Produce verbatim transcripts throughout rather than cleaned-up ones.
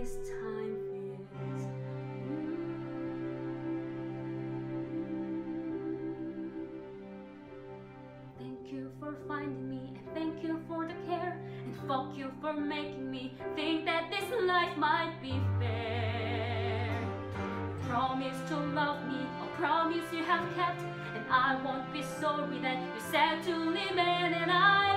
this time feels new. Thank you for finding me, and thank you for the care, and fuck you for making me think that this life might be fair. Promise to love me, a promise you have kept, and I won't be sorry that you said to leave in and I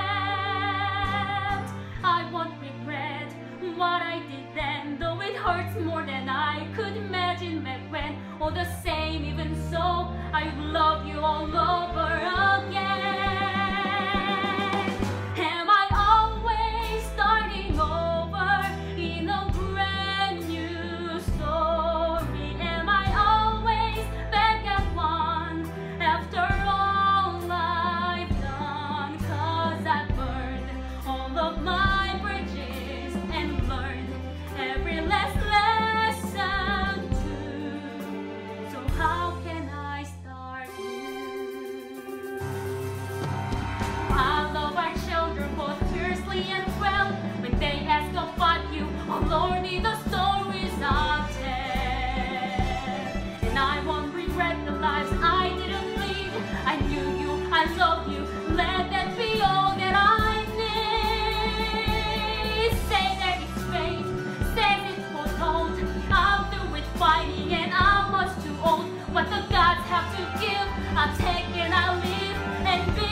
left. I won't regret what I did then, though it hurts more than I could imagine back when. All the same, even so, I love you all over again. Am I always starting over in a brand new story? Am I always back at one after all I've done? 'Cause I've burned all of my bridges and learned every last lesson too. So how can I start new? I love our children both fiercely and well. When they ask about you, oh Lordy, the stories I'll tell. And I won't regret the lives I didn't lead. I knew you, I love you, let that be all that I need. Say that it's fate, say it's foretold. I'll do it fighting and I'm much too old. What the gods have to give, I'll take and I'll live and be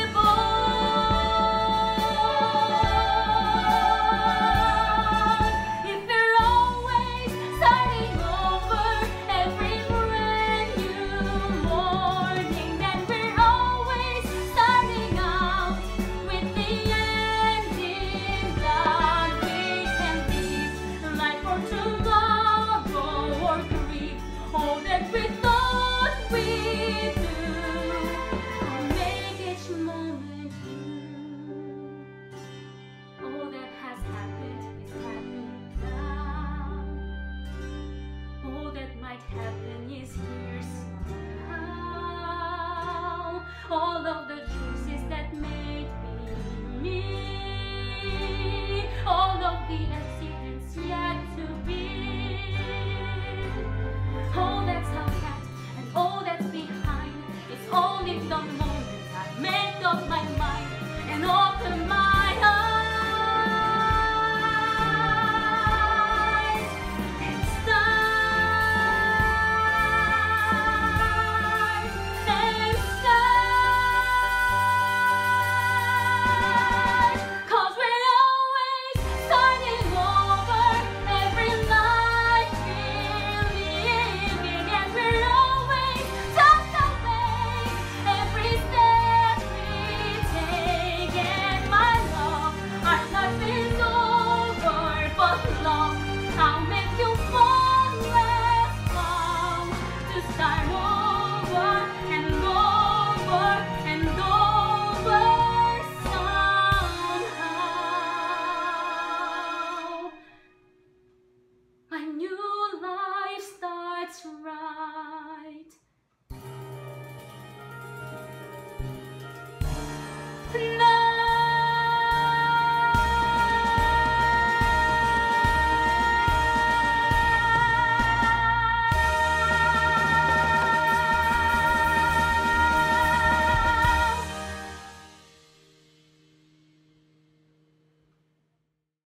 born. If you're always starting over every brand new morning, then we're always starting out with the end in mind. We can live life for tomorrow or grieve all that we thought we do. Make each moment new. All that has happened is happening now. All that might happen is here somehow. All of the choices that made me me. All of the accidents yet to be. All that's ahead and all that's behind. It's all in the moment I make up my mind and open my eyes and start and start. 'Cause we're always starting over every life we're living, and we're always tucked away every step we take. And my love, our life is over but long. I'll make you